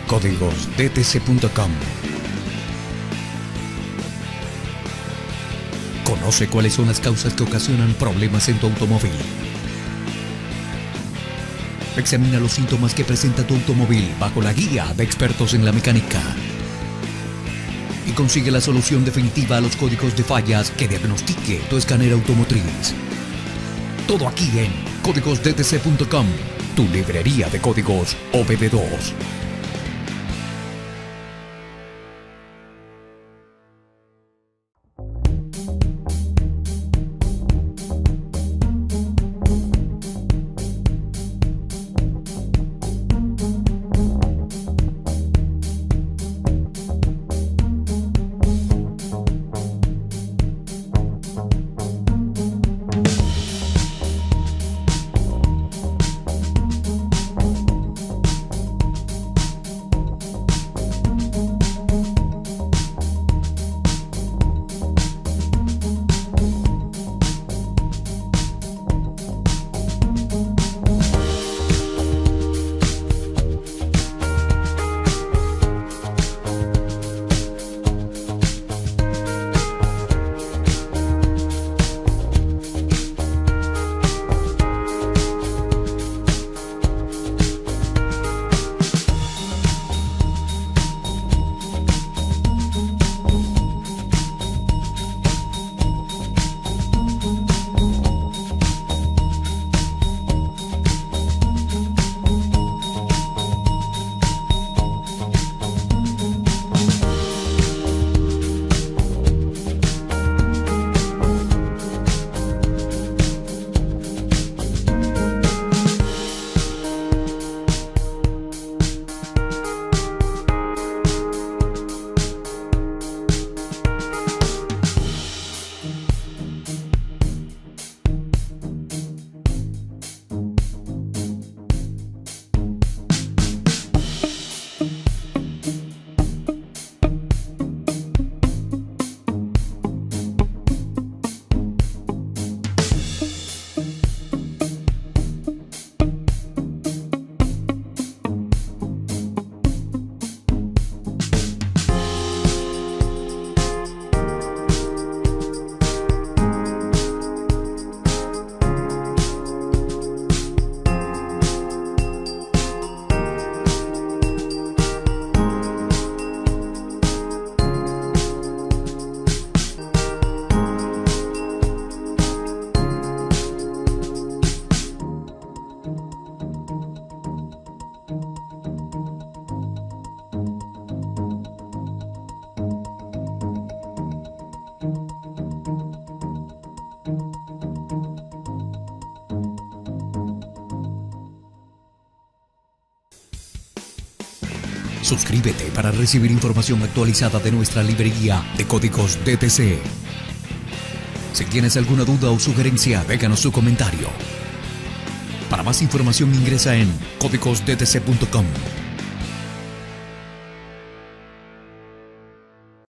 códigosdtc.com. Conoce cuáles son las causas que ocasionan problemas en tu automóvil. Examina los síntomas que presenta tu automóvil bajo la guía de expertos en la mecánica. Y consigue la solución definitiva a los códigos de fallas que diagnostique tu escáner automotriz. Todo aquí en códigosdtc.com, tu librería de códigos OBD2. Suscríbete para recibir información actualizada de nuestra librería de códigos DTC. Si tienes alguna duda o sugerencia, déjanos tu comentario. Para más información ingresa en códigosdtc.com.